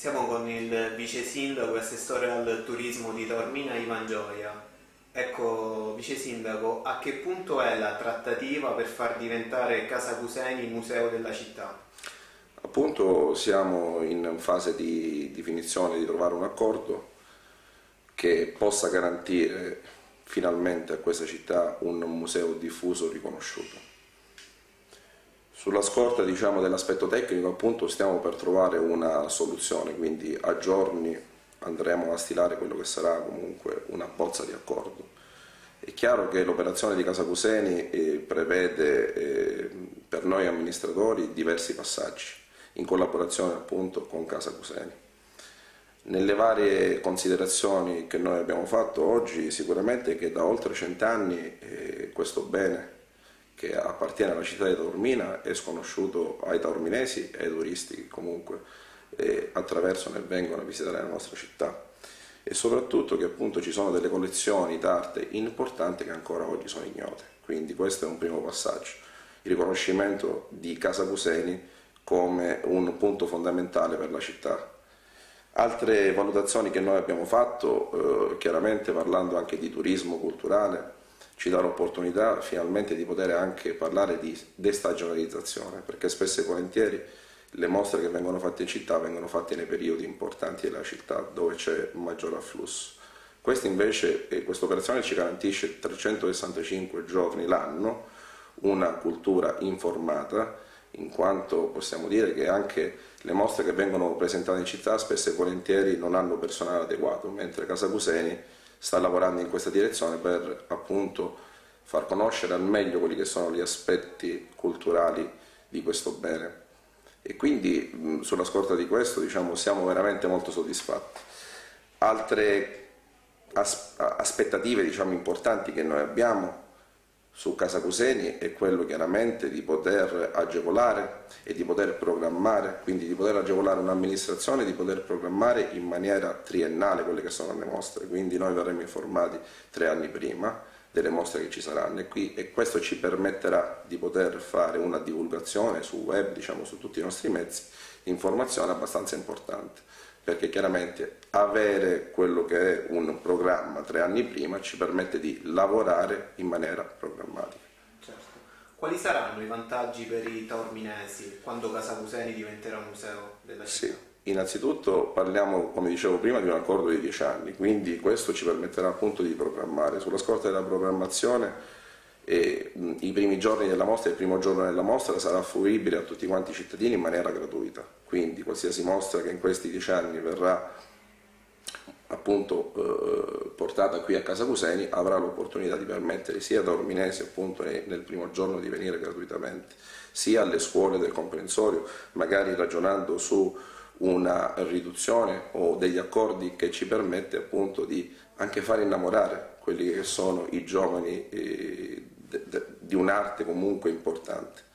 Siamo con il vice sindaco e assessore al turismo di Taormina, Ivan Gioia. Ecco, vice sindaco, a che punto è la trattativa per far diventare Casa Cuseni museo della città? Appunto siamo in fase di definizione di trovare un accordo che possa garantire finalmente a questa città un museo diffuso riconosciuto. Sulla scorta, dell'aspetto tecnico, appunto, stiamo per trovare una soluzione, quindi a giorni andremo a stilare quello che sarà comunque una bozza di accordo. È chiaro che l'operazione di Casa Cuseni prevede per noi amministratori diversi passaggi, in collaborazione appunto con Casa Cuseni. Nelle varie considerazioni che noi abbiamo fatto oggi, sicuramente che da oltre 100 anni questo bene che appartiene alla città di Taormina è sconosciuto ai taorminesi e ai turisti che comunque attraversano e vengono a visitare la nostra città, e soprattutto che appunto ci sono delle collezioni d'arte importanti che ancora oggi sono ignote. Quindi questo è un primo passaggio, il riconoscimento di Casa Cuseni come un punto fondamentale per la città. Altre valutazioni che noi abbiamo fatto, chiaramente parlando anche di turismo culturale, ci dà l'opportunità finalmente di poter anche parlare di destagionalizzazione, perché spesso e volentieri le mostre che vengono fatte in città vengono fatte nei periodi importanti della città dove c'è maggior afflusso. Questa operazione ci garantisce 365 giorni l'anno una cultura informata, in quanto possiamo dire che anche le mostre che vengono presentate in città spesso e volentieri non hanno personale adeguato, mentre Casa Cuseni sta lavorando in questa direzione per appunto far conoscere al meglio quelli che sono gli aspetti culturali di questo bene. E quindi sulla scorta di questo siamo veramente molto soddisfatti. Altre aspettative importanti che noi abbiamo su Casa Cuseni è quello chiaramente di poter agevolare e di poter programmare, quindi di poter agevolare un'amministrazione, di poter programmare in maniera triennale quelle che sono le mostre, quindi noi verremo informati 3 anni prima delle mostre che ci saranno e questo ci permetterà di poter fare una divulgazione su web, su tutti i nostri mezzi di informazione abbastanza importante, perché chiaramente avere quello che è un programma 3 anni prima ci permette di lavorare in maniera programmatica. Certo. Quali saranno i vantaggi per i taorminesi quando Casa Cuseni diventerà museo della città? Sì. Innanzitutto parliamo, come dicevo prima, di un accordo di 10 anni, quindi questo ci permetterà appunto di programmare. Sulla scorta della programmazione i primi giorni della mostra, il primo giorno della mostra sarà fruibile a tutti quanti i cittadini in maniera gratuita, quindi qualsiasi mostra che in questi 10 anni verrà appunto portata qui a Casa Cuseni avrà l'opportunità di permettere sia ai taorminesi appunto nel primo giorno di venire gratuitamente, sia alle scuole del comprensorio, magari ragionando su una riduzione o degli accordi che ci permette appunto di anche far innamorare quelli che sono i giovani di un'arte comunque importante.